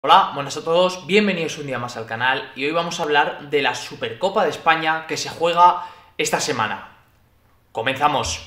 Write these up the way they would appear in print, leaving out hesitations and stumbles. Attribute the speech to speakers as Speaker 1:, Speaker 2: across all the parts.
Speaker 1: Hola, buenas a todos, bienvenidos un día más al canal y hoy vamos a hablar de la Supercopa de España que se juega esta semana. ¡Comenzamos!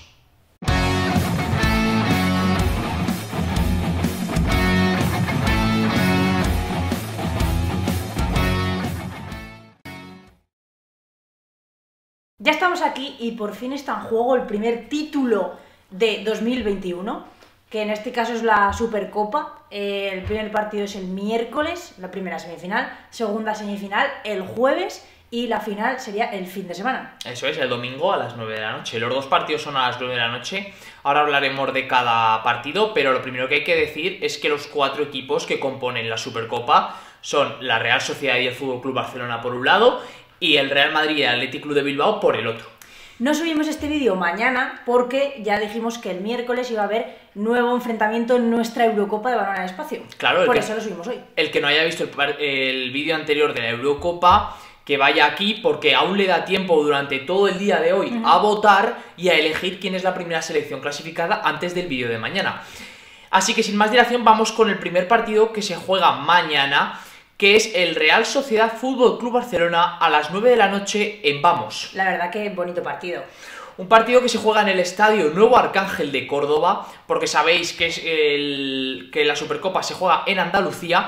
Speaker 2: Ya estamos aquí y por fin está en juego el primer título de 2021, que en este caso es la Supercopa. El primer partido es el miércoles, la primera semifinal, segunda semifinal el jueves y la final sería el fin de semana.
Speaker 1: Eso es, el domingo a las 9 de la noche. Los dos partidos son a las 9 de la noche. Ahora hablaremos de cada partido, pero lo primero que hay que decir es que los cuatro equipos que componen la Supercopa son la Real Sociedad y el FC Barcelona por un lado y el Real Madrid y el Athletic Club de Bilbao por el otro.
Speaker 2: No subimos este vídeo mañana porque ya dijimos que el miércoles iba a haber nuevo enfrentamiento en nuestra Eurocopa de balón al espacio.
Speaker 1: Claro,
Speaker 2: por eso lo subimos hoy.
Speaker 1: El que no haya visto el vídeo anterior de la Eurocopa, que vaya aquí porque aún le da tiempo durante todo el día de hoy a votar y a elegir quién es la primera selección clasificada antes del vídeo de mañana. Así que sin más dilación vamos con el primer partido que se juega mañana, que es el Real Sociedad Fútbol Club Barcelona a las 9 de la noche en Vamos.
Speaker 2: La verdad que bonito partido.
Speaker 1: Un partido que se juega en el Estadio Nuevo Arcángel de Córdoba, porque sabéis que es que la Supercopa se juega en Andalucía.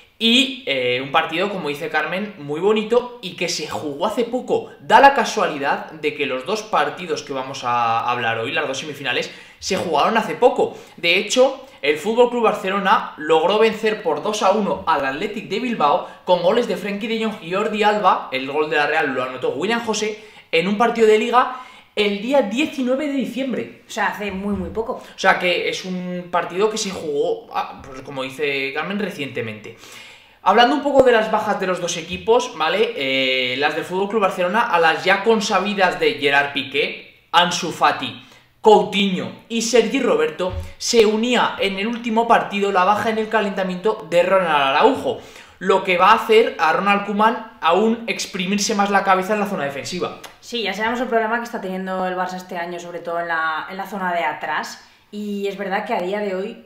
Speaker 1: Y un partido, como dice Carmen, muy bonito y que se jugó hace poco. Da la casualidad de que los dos partidos que vamos a hablar hoy, las dos semifinales, se jugaron hace poco. De hecho, el FC Barcelona logró vencer por 2-1 al Athletic de Bilbao con goles de Frenkie de Jong y Jordi Alba. El gol de la Real lo anotó William José en un partido de Liga el día 19 de diciembre.
Speaker 2: O sea, hace muy poco.
Speaker 1: O sea que es un partido que se jugó, pues como dice Carmen, recientemente. Hablando un poco de las bajas de los dos equipos, ¿vale? Las del FC Barcelona, a las ya consabidas de Gerard Piqué, Ansu Fati, Coutinho y Sergi Roberto, se unía en el último partido la baja en el calentamiento de Ronald Araujo, lo que va a hacer a Ronald Koeman aún exprimirse más la cabeza en la zona defensiva.
Speaker 2: Sí, ya sabemos el problema que está teniendo el Barça este año, sobre todo en la zona de atrás. Y es verdad que a día de hoy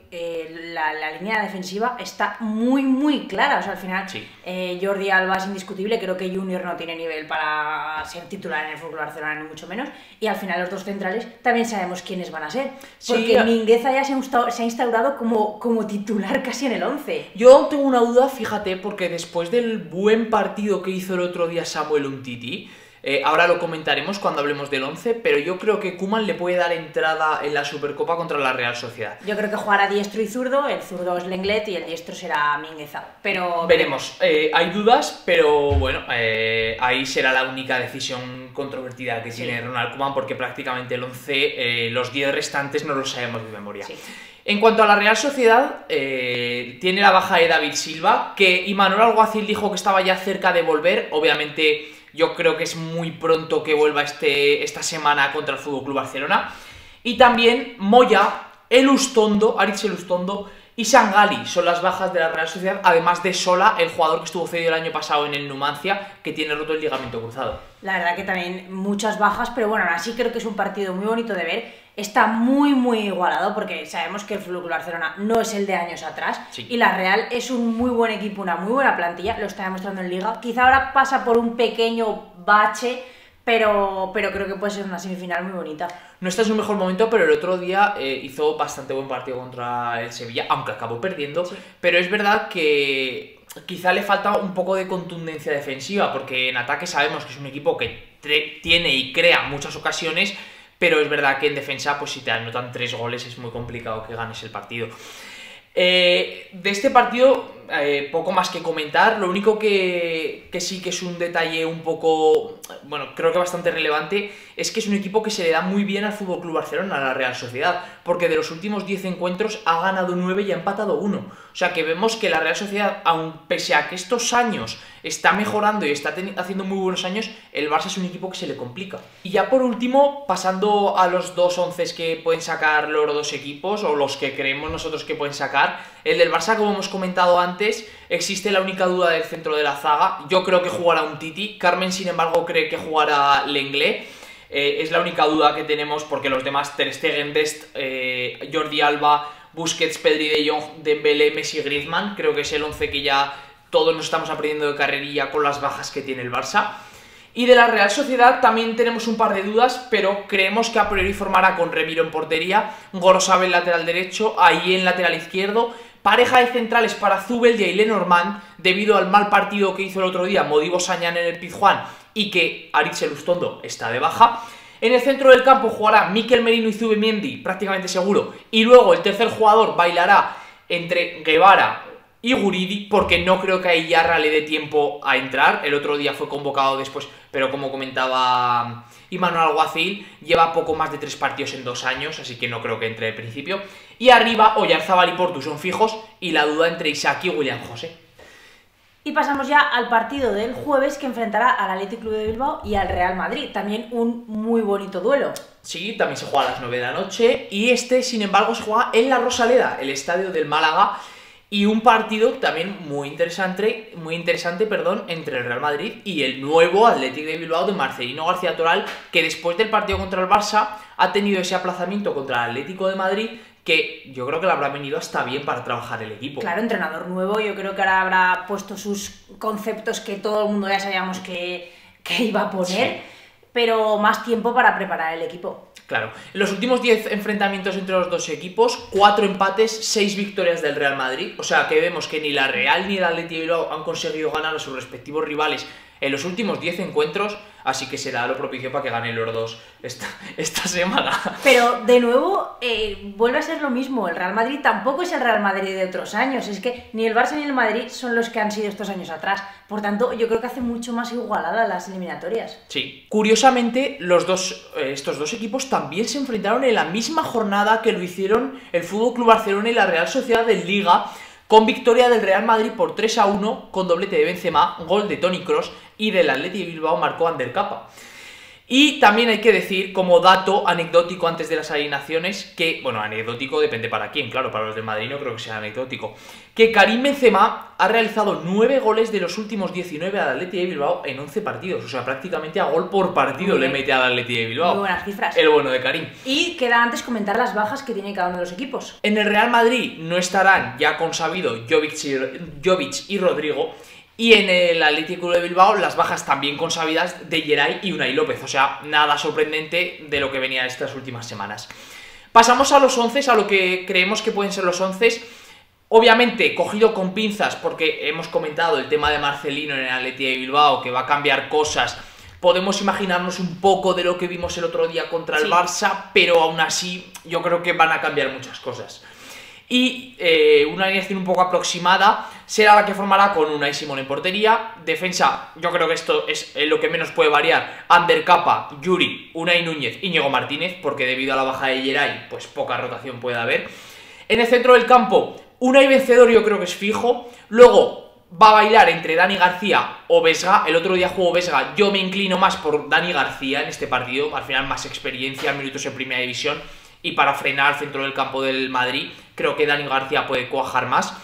Speaker 2: la línea defensiva está muy clara. O sea, al final
Speaker 1: sí.
Speaker 2: Jordi Alba es indiscutible. Creo que Junior no tiene nivel para ser titular en el FC Barcelona, ni mucho menos. Y al final los dos centrales también sabemos quiénes van a ser. Porque sí, Mingueza ya se ha instaurado como titular casi en el 11.
Speaker 1: Yo tengo una duda, fíjate, porque después del buen partido que hizo el otro día Samuel Umtiti, ahora lo comentaremos cuando hablemos del 11, pero yo creo que Koeman le puede dar entrada en la Supercopa contra la Real Sociedad.
Speaker 2: Yo creo que jugará diestro y zurdo, el zurdo es Lenglet y el diestro será Mingueza. Pero
Speaker 1: veremos. Hay dudas, pero bueno, ahí será la única decisión controvertida que tiene Ronald Koeman, porque prácticamente el 11, los 10 restantes no lo sabemos de memoria. Sí. En cuanto a la Real Sociedad, tiene la baja de David Silva, que Imanol Alguacil dijo que estaba ya cerca de volver. Obviamente yo creo que es muy pronto que vuelva esta semana contra el FC Barcelona. Y también Moya, Elustondo, Aritz Elustondo y Sangali son las bajas de la Real Sociedad, además de Sola, el jugador que estuvo cedido el año pasado en el Numancia, que tiene roto el ligamento cruzado.
Speaker 2: La verdad que también muchas bajas, pero bueno, ahora sí creo que es un partido muy bonito de ver. Está muy igualado porque sabemos que el FC Barcelona no es el de años atrás, sí, y la Real es un muy buen equipo, una muy buena plantilla, lo está demostrando en Liga. Quizá ahora pasa por un pequeño bache, pero creo que puede ser una semifinal muy bonita.
Speaker 1: No está en su mejor momento, pero el otro día hizo bastante buen partido contra el Sevilla, aunque acabó perdiendo, sí, pero es verdad que quizá le falta un poco de contundencia defensiva, porque en ataque sabemos que es un equipo que tiene y crea muchas ocasiones, pero es verdad que en defensa, pues si te anotan 3 goles es muy complicado que ganes el partido. De este partido, poco más que comentar. Lo único que sí que es un detalle un poco, bueno, creo que bastante relevante, es que es un equipo que se le da muy bien al FC Barcelona, a la Real Sociedad, porque de los últimos 10 encuentros ha ganado 9 y ha empatado 1. O sea que vemos que la Real Sociedad, aun pese a que estos años está mejorando y está haciendo muy buenos años, el Barça es un equipo que se le complica. Y ya por último, pasando a los dos 11 que pueden sacar los dos equipos, o los que creemos nosotros que pueden sacar, el del Barça, como hemos comentado antes, existe la única duda del centro de la zaga. Yo creo que jugará Umtiti. Carmen, sin embargo, cree que jugará Lenglet. Es la única duda que tenemos, porque los demás, Ter Stegen, Dest, Jordi Alba, Busquets, Pedri, De Jong, Dembélé, Messi, Griezmann. Creo que es el 11 que ya todos nos estamos aprendiendo de carrerilla con las bajas que tiene el Barça. Y de la Real Sociedad también tenemos un par de dudas, pero creemos que a priori formará con Remiro en portería, Gorosabel lateral derecho, Aïe en lateral izquierdo, pareja de centrales para Zubeldia y Lenormand, debido al mal partido que hizo el otro día Modibo Sañán en el Pizjuán y que Aritz Elustondo está de baja. En el centro del campo jugará Mikel Merino y Zubimendi, prácticamente seguro, y luego el tercer jugador bailará entre Guevara y Guridi, porque no creo que a Iyarra le dé tiempo a entrar. El otro día fue convocado después, pero como comentaba Imanol Alguacil, lleva poco más de 3 partidos en 2 años, así que no creo que entre de principio. Y arriba, Oyarzábal y Portu son fijos, y la duda entre Isaac y William José.
Speaker 2: Y pasamos ya al partido del jueves, que enfrentará al Athletic Club de Bilbao y al Real Madrid. También un muy bonito duelo.
Speaker 1: Sí, también se juega a las 9 de la noche, y este, sin embargo, se juega en la Rosaleda, el estadio del Málaga. Y un partido también muy interesante, entre el Real Madrid y el nuevo Athletic de Bilbao de Marcelino García Toral, que después del partido contra el Barça ha tenido ese aplazamiento contra el Atlético de Madrid, que yo creo que le habrá venido hasta bien para trabajar el equipo.
Speaker 2: Claro, entrenador nuevo, yo creo que ahora habrá puesto sus conceptos que todo el mundo ya sabíamos que iba a poner, sí, pero más tiempo para preparar el equipo.
Speaker 1: Claro, en los últimos 10 enfrentamientos entre los dos equipos, 4 empates, 6 victorias del Real Madrid. O sea que vemos que ni la Real ni el Athletic de Bilbao han conseguido ganar a sus respectivos rivales en los últimos 10 encuentros, así que será lo propicio para que ganen los dos esta semana.
Speaker 2: Pero, de nuevo, vuelve a ser lo mismo. El Real Madrid tampoco es el Real Madrid de otros años. Es que ni el Barça ni el Madrid son los que han sido estos años atrás. Por tanto, yo creo que hace mucho más igualada las eliminatorias.
Speaker 1: Sí. Curiosamente, estos dos equipos también se enfrentaron en la misma jornada que lo hicieron el FC Barcelona y la Real Sociedad en Liga, con victoria del Real Madrid por 3-1, con doblete de Benzema, gol de Toni Kroos, y del Athletic de Bilbao marcó Ander Capa. Y también hay que decir, como dato anecdótico antes de las alineaciones, que, bueno, anecdótico depende para quién, claro, para los del Madrid no creo que sea anecdótico, que Karim Benzema ha realizado 9 goles de los últimos 19 al Athletic de Bilbao en 11 partidos, o sea, prácticamente a gol por partido le mete al Athletic de Bilbao.
Speaker 2: Muy buenas cifras.
Speaker 1: El bueno de Karim.
Speaker 2: Y queda antes comentar las bajas que tiene cada uno de los equipos.
Speaker 1: En el Real Madrid no estarán, ya consabido, Jovic y Rodrigo. Y en el Atlético de Bilbao las bajas también consabidas de Geray y Unai López. O sea, nada sorprendente de lo que venía estas últimas semanas. Pasamos a los 11, a lo que creemos que pueden ser los 11. Obviamente, cogido con pinzas, porque hemos comentado el tema de Marcelino en el Atlético de Bilbao, que va a cambiar cosas. Podemos imaginarnos un poco de lo que vimos el otro día contra el Barça, pero aún así yo creo que van a cambiar muchas cosas. Y una alineación un poco aproximada será la que formará con Unai Simón en portería. Defensa, yo creo que esto es lo que menos puede variar. Ander Capa, Yuri, Unai Núñez, Íñigo Martínez, porque debido a la baja de Geray, pues poca rotación puede haber. En el centro del campo, Unai Vencedor yo creo que es fijo. Luego va a bailar entre Dani García o Vesga. El otro día jugó Vesga, yo me inclino más por Dani García en este partido. Al final más experiencia, minutos en primera división. Y para frenar al centro del campo del Madrid, creo que Dani García puede cuajar más.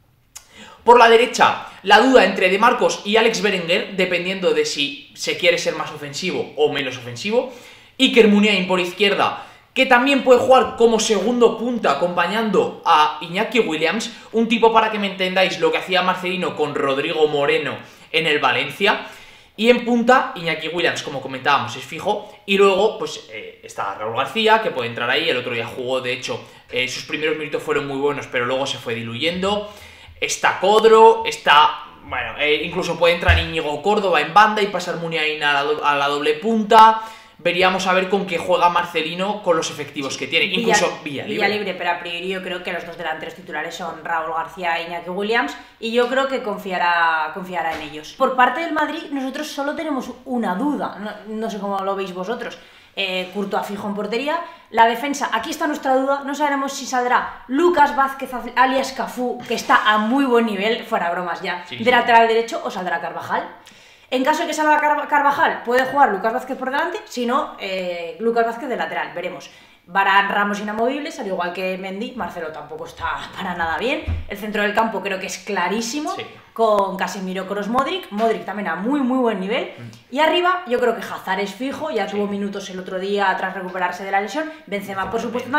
Speaker 1: Por la derecha, la duda entre De Marcos y Alex Berenguer, dependiendo de si se quiere ser más ofensivo o menos ofensivo. Iker Muniain por izquierda, que también puede jugar como segundo punta acompañando a Iñaki Williams, un tipo, para que me entendáis, lo que hacía Marcelino con Rodrigo Moreno en el Valencia. Y en punta, Iñaki Williams, como comentábamos, es fijo. Y luego, pues, está Raúl García, que puede entrar ahí. El otro día jugó, de hecho, sus primeros minutos fueron muy buenos, pero luego se fue diluyendo. Está Codro, bueno, incluso puede entrar Íñigo Córdoba en banda y pasar Muniain a la doble punta. Veríamos a ver con qué juega Marcelino con los efectivos que tiene. Incluso
Speaker 2: Villalibre, pero a priori yo creo que los dos delanteros titulares son Raúl García e Iñaki Williams, y yo creo que confiará en ellos. Por parte del Madrid, nosotros solo tenemos una duda, no sé cómo lo veis vosotros. Courtois fijo en portería. La defensa, aquí está nuestra duda, no sabemos si saldrá Lucas Vázquez alias Cafú, que está a muy buen nivel, fuera bromas ya, de lateral derecho, o saldrá Carvajal. En caso de que salga Carvajal, puede jugar Lucas Vázquez por delante, si no, Lucas Vázquez de lateral, veremos. Varane, Ramos inamovibles, al igual que Mendy. Marcelo tampoco está para nada bien. El centro del campo creo que es clarísimo, con Casemiro, Kroos, Modric. Modric también a muy buen nivel. Y arriba yo creo que Hazard es fijo, ya tuvo minutos el otro día tras recuperarse de la lesión. Benzema por supuesto también.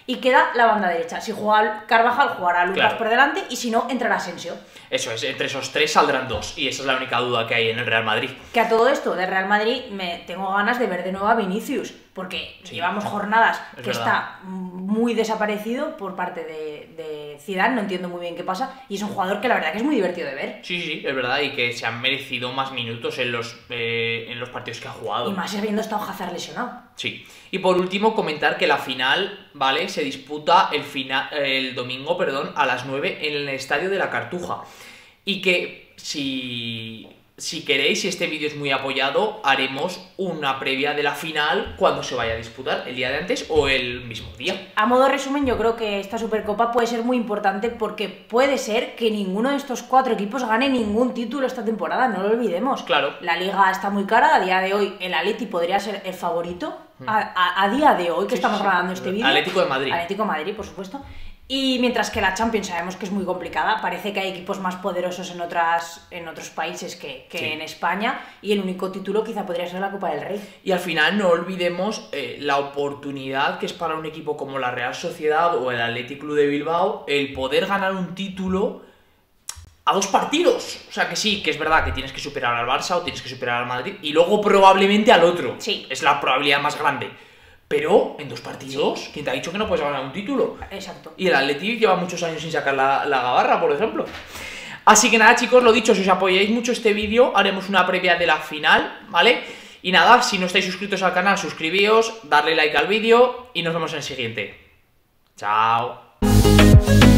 Speaker 2: y queda la banda derecha. Si juega Carvajal, jugará Lucas por delante, y si no, entrará Asensio.
Speaker 1: Eso es, entre esos tres saldrán dos, y esa es la única duda que hay en el Real Madrid.
Speaker 2: Que a todo esto de Real Madrid me tengo ganas de ver de nuevo a Vinicius, porque llevamos jornadas que está muy desaparecido por parte de Zidane, no entiendo muy bien qué pasa, y es un jugador que la verdad que es muy divertido de ver.
Speaker 1: Sí, es verdad, y que se han merecido más minutos en los partidos que ha jugado.
Speaker 2: Y más habiendo estado Hazard lesionado.
Speaker 1: Sí. Y por último, comentar que la final, ¿vale? Se disputa el domingo, a las 9 en el Estadio de la Cartuja. Y que si queréis, si este vídeo es muy apoyado, haremos una previa de la final cuando se vaya a disputar, el día de antes o el mismo día.
Speaker 2: A modo resumen, yo creo que esta Supercopa puede ser muy importante porque puede ser que ninguno de estos 4 equipos gane ningún título esta temporada, no lo olvidemos.
Speaker 1: Claro.
Speaker 2: La Liga está muy cara, a día de hoy el Atleti podría ser el favorito, a día de hoy que estamos grabando este vídeo.
Speaker 1: Atlético de Madrid.
Speaker 2: Atlético de Madrid, por supuesto. Y mientras que la Champions sabemos que es muy complicada, parece que hay equipos más poderosos en otros países que en España, y el único título quizá podría ser la Copa del Rey.
Speaker 1: Y al final no olvidemos la oportunidad que es para un equipo como la Real Sociedad o el Athletic Club de Bilbao el poder ganar un título a 2 partidos. O sea que sí, que es verdad que tienes que superar al Barça o tienes que superar al Madrid y luego probablemente al otro.
Speaker 2: Sí.
Speaker 1: Es la probabilidad más grande. Pero en 2 partidos, ¿quién te ha dicho que no puedes ganar un título?
Speaker 2: Exacto.
Speaker 1: Y el Athletic lleva muchos años sin sacar la gabarra, por ejemplo. Así que nada, chicos, lo dicho, si os apoyáis mucho este vídeo, haremos una previa de la final, ¿vale? Y nada, si no estáis suscritos al canal, suscribíos, darle like al vídeo y nos vemos en el siguiente. Chao.